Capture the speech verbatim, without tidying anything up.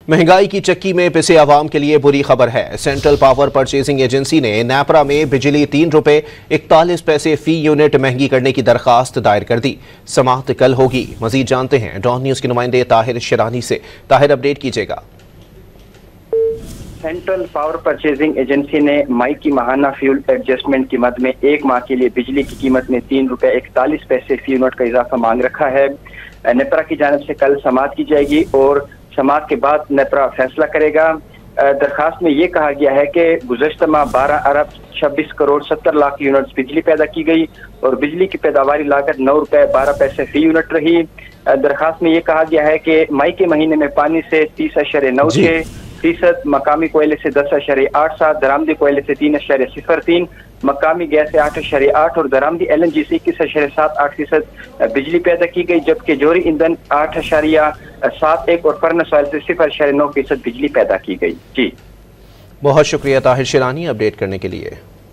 महंगाई की चक्की में पिसे आवाम के लिए बुरी खबर है। सेंट्रल पावर परचेजिंग एजेंसी ने नेपरा में बिजली तीन रुपए इकतालीस पैसे फी यूनिट महंगी करने की दरखास्त दायर कर दी। समाअत कल होगी। मजीद जानते हैं डॉन न्यूज के नुमाइंदे ताहिर शिरानी से। ताहिर, अपडेट कीजिएगा। सेंट्रल पावर परचेजिंग एजेंसी ने मई की माहाना फ्यूल एडजस्टमेंट की मद में एक माह के लिए बिजली की कीमत में तीन रुपए इकतालीस पैसे फी यूनिट का इजाफा मांग रखा है। नेपरा की जानिब से कल समाअत की जाएगी और समाअत के बाद नेपरा फैसला करेगा। दरखास्त में ये कहा गया है कि गुज़श्ता माह बारह अरब छब्बीस करोड़ सत्तर लाख यूनिट्स बिजली पैदा की गई और बिजली की पैदावारी लागत नौ रुपए बारह पैसे फी यूनिट रही। दरखास्त में ये कहा गया है कि मई के महीने में पानी से तीस अशरे नौ छः फीसद, मकामी कोयले से दस अशरे आठ सात, दरामदी कोयले से तीन अशरे सिफर तीन, मकामी गैस से आठ अशरे आठ और दरामदी एल एन जी से इक्कीस अशरे सात आठ फीसद बिजली पैदा की गई, जबकि जोहरी ईंधन आठ अशरिया सात एक और फर्नेस ऑयल से सिफर अशरे नौ फीसद बिजली पैदा की गई। जी बहुत शुक्रिया ताहिर शिरानी अपडेट करने के लिए।